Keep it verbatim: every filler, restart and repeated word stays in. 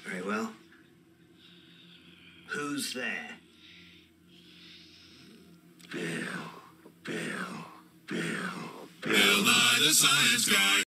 Very well. Who's there? Bill, Bill, Bill, Bill Nye the Science Guy.